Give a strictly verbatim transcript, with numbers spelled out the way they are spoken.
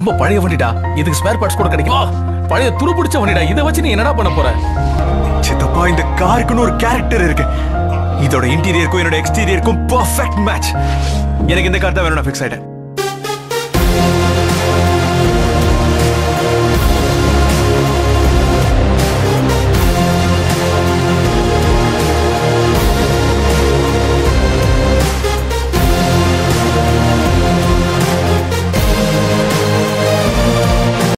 ரொம்ப பழைய வண்டிடா. இதுக்கு ஸ்பேர் பார்ட்ஸ் கூட கிடைக்குமா? பழைய துரு பிடிச்ச வண்டிடா. இதை வச்சு நீ என்னடா பண்ண போற? சித்தப்பா, இந்த காருக்குன்னு ஒரு கேரக்டர் இருக்கு. இதோட இன்டீரியருக்கும் என்னோட எக்ஸ்டீரியருக்கும் பெர்ஃபெக்ட் மேட்ச். எனக்கு இந்த கார் தான் வேணும். நான் ஃபிக்ஸ் ஆயிட்டேன்.